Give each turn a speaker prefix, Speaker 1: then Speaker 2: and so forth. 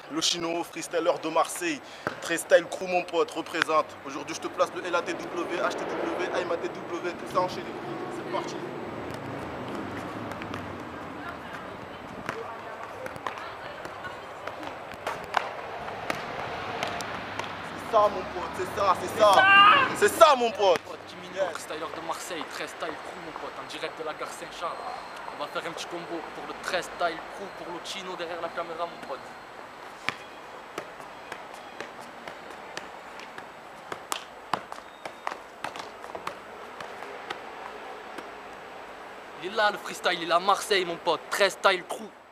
Speaker 1: Le chino, freestyler de Marseille. Très style crew, mon pote, représente. Aujourd'hui, je te place le LATW, HTW, AIMATW, tout ça enchaîné. C'est parti. C'est ça, mon pote, c'est ça, c'est ça. C'est ça, mon pote.
Speaker 2: Timino, freestyler de Marseille, 13 style crew, mon pote, en direct de la gare Saint-Charles. On va faire un petit combo pour le 13 style crew, pour le chino derrière la caméra, mon pote. Il est là le freestyle, il est à Marseille, mon pote, 13 style crew.